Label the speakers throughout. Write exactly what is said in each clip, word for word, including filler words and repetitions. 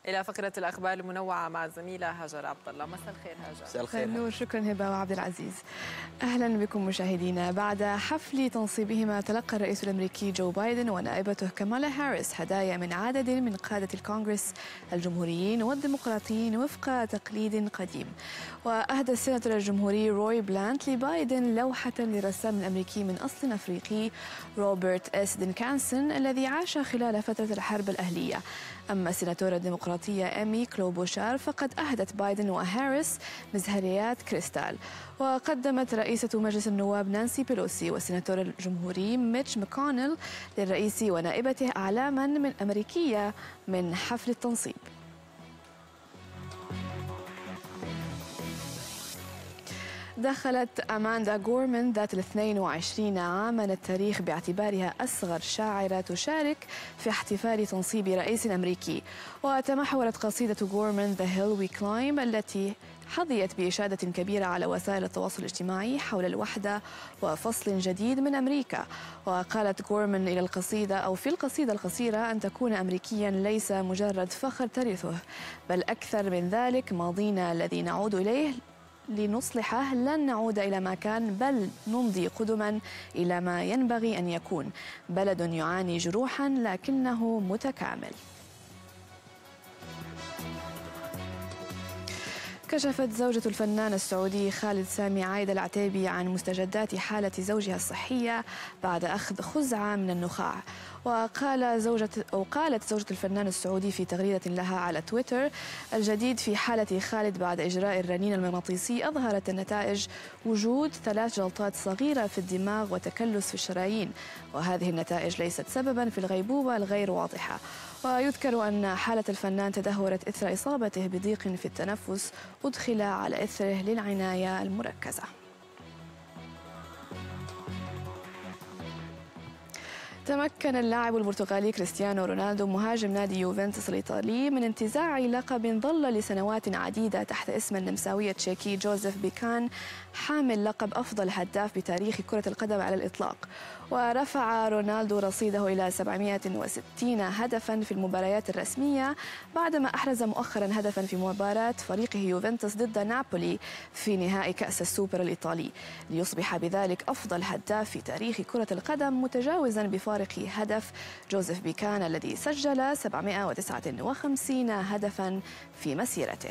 Speaker 1: إلى فقرة الأخبار المنوعة مع الزميلة هاجر عبد الله. مساء الخير هاجر.
Speaker 2: مساء الخير
Speaker 3: نور. شكرا هبة وعبد العزيز. أهلا بكم مشاهدينا. بعد حفل تنصيبهما تلقى الرئيس الأمريكي جو بايدن ونائبته كامالا هاريس هدايا من عدد من قادة الكونغرس الجمهوريين والديمقراطيين وفق تقليد قديم. وأهدى السيناتور الجمهوري روي بلانت لبايدن لوحة للرسام الأمريكي من أصل أفريقي روبرت إس دينكانسون الذي عاش خلال فترة الحرب الأهلية. أما السيناتورة الديمقراطية إيمي كلوبوشار فقد أهدت بايدن وهاريس مزهريات كريستال. وقدمت رئيسة مجلس النواب نانسي بيلوسي والسيناتور الجمهوري ميتش ماكونيل للرئيس ونائبته أعلاما من أمريكية من حفل التنصيب. دخلت أماندا غورمان ذات الاثنين وعشرين عاما التاريخ باعتبارها أصغر شاعرة تشارك في احتفال تنصيب رئيس أمريكي. وتمحورت قصيدة غورمان The Hill We Climb التي حظيت بإشادة كبيرة على وسائل التواصل الاجتماعي حول الوحدة وفصل جديد من أمريكا. وقالت غورمان إلى القصيدة أو في القصيدة القصيرة أن تكون أمريكيا ليس مجرد فخر ترثه بل أكثر من ذلك ماضينا الذي نعود إليه لنصلحه. لن نعود إلى ما كان بل نمضي قدما إلى ما ينبغي أن يكون بلد يعاني جروحا لكنه متكامل. كشفت زوجة الفنان السعودي خالد سامي عايدة العتيبي عن مستجدات حالة زوجها الصحية بعد أخذ خزعة من النخاع. وقال زوجة أو قالت زوجة الفنان السعودي في تغريدة لها على تويتر: الجديد في حالة خالد بعد إجراء الرنين المغناطيسي أظهرت النتائج وجود ثلاث جلطات صغيرة في الدماغ وتكلس في الشرايين، وهذه النتائج ليست سببا في الغيبوبة الغير واضحة. ويذكر أن حالة الفنان تدهورت إثر إصابته بضيق في التنفس أدخل على إثره للعناية المركزة. تمكن اللاعب البرتغالي كريستيانو رونالدو مهاجم نادي يوفنتوس الإيطالي من انتزاع لقب ظل لسنوات عديدة تحت اسم النمساوي التشيكي جوزيف بيكان حامل لقب أفضل هداف بتاريخ كرة القدم على الإطلاق. ورفع رونالدو رصيده إلى سبعمائة وستين هدفا في المباريات الرسمية بعدما أحرز مؤخرا هدفا في مباراة فريقه يوفنتوس ضد نابولي في نهائي كأس السوبر الإيطالي، ليصبح بذلك أفضل هداف في تاريخ كرة القدم متجاوزا بفارق هدف جوزيف بيكان الذي سجل سبعمائة وتسعة وخمسين هدفا في مسيرته.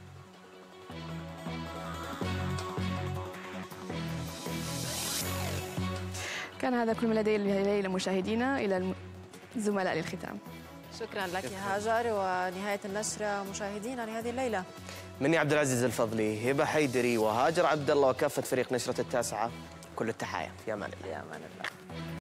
Speaker 3: كان هذا كل ما لدي الليلة مشاهدينا. إلى الزملاء للختام.
Speaker 1: شكرا لك هاجر. ونهاية النشرة مشاهدينا لهذه الليلة
Speaker 2: مني عبد العزيز الفضلي، هبة حيدري وهاجر عبد الله وكافة فريق نشرة التاسعة، كل التحايا. في أمان الله.
Speaker 1: في أمان الله.